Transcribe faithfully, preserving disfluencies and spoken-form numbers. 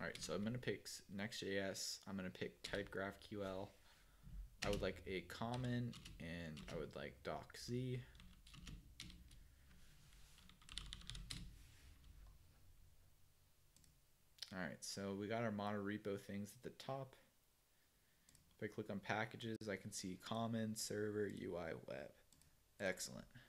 All right, so I'm gonna pick Next.js. I'm gonna pick type GraphQL. I would like a common, and I would like docz. All right, so we got our monorepo things at the top. If I click on packages, I can see common, server, U I, web. Excellent.